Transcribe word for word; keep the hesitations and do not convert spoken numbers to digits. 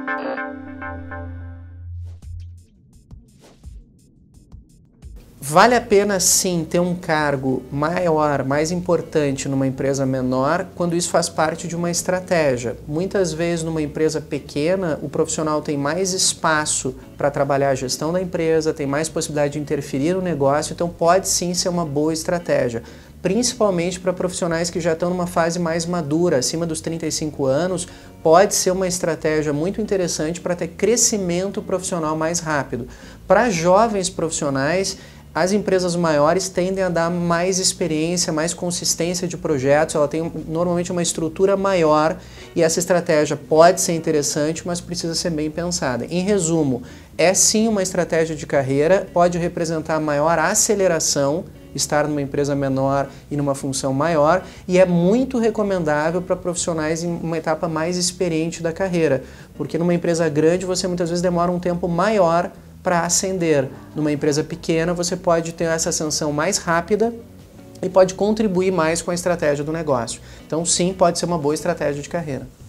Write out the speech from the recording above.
Vale a pena sim ter um cargo maior, mais importante numa empresa menor, quando isso faz parte de uma estratégia. Muitas vezes numa empresa pequena, o profissional tem mais espaço para trabalhar a gestão da empresa, tem mais possibilidade de interferir no negócio, então pode sim ser uma boa estratégia. Principalmente para profissionais que já estão numa fase mais madura, acima dos trinta e cinco anos, pode ser uma estratégia muito interessante para ter crescimento profissional mais rápido. Para jovens profissionais, as empresas maiores tendem a dar mais experiência, mais consistência de projetos, ela tem normalmente uma estrutura maior e essa estratégia pode ser interessante, mas precisa ser bem pensada. Em resumo, é sim uma estratégia de carreira, pode representar maior aceleração, estar numa empresa menor e numa função maior, e é muito recomendável para profissionais em uma etapa mais experiente da carreira, porque numa empresa grande você muitas vezes demora um tempo maior para ascender. Numa empresa pequena você pode ter essa ascensão mais rápida e pode contribuir mais com a estratégia do negócio. Então sim, pode ser uma boa estratégia de carreira.